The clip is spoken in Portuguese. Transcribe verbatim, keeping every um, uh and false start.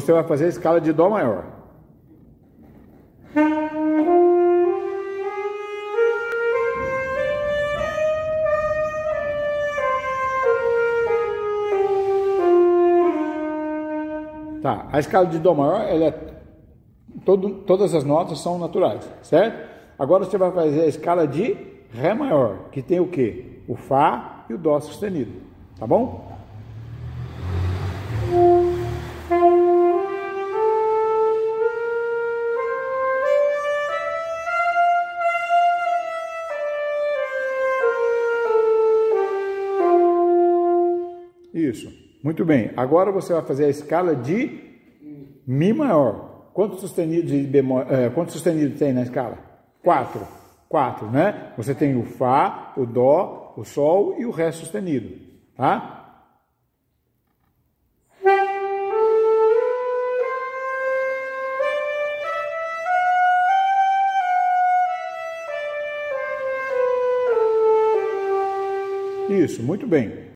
você vai fazer a escala de Dó maior. Tá, a escala de Dó maior, ela é, todo, todas as notas são naturais, certo? Agora você vai fazer a escala de Ré maior, que tem o quê? O Fá e o Dó sustenido, tá bom? Isso, muito bem. Agora você vai fazer a escala de Mi maior. Quantos sustenidos e bemol, é, quantos sustenidos tem na escala? Quatro. Quatro, né? Você tem o Fá, o Dó, o Sol e o Ré sustenido, tá? Isso, muito bem.